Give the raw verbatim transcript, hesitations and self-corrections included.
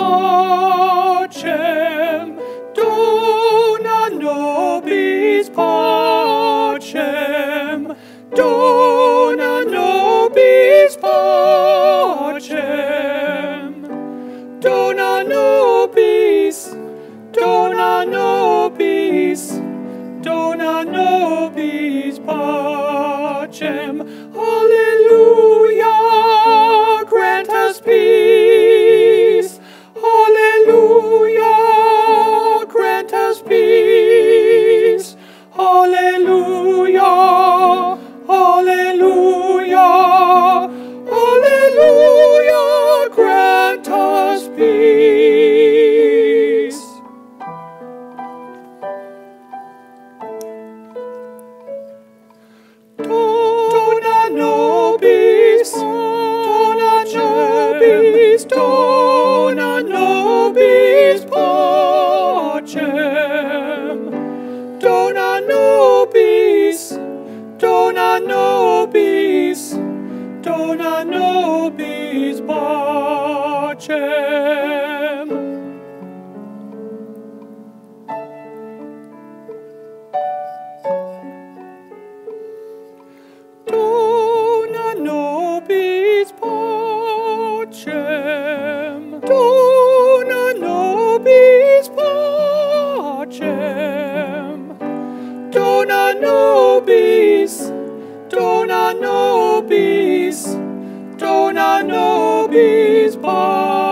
Pacem, Dona Nobis Pacem, Dona Nobis Pacem, Dona Nobis, Dona Nobis, Dona Nobis Pacem. Hallelujah, grant us peace. Hallelujah, grant us peace. Hallelujah, hallelujah, hallelujah, grant us peace. Dona Nobis, Dona Nobis, Dona Nobis Pacem, Dona Nobis, Dona Nobis, Dona Nobis Pacem. Dona Nobis Pacem, Dona Nobis Pacem, Dona Nobis, Dona Nobis, Dona Nobis Pacem.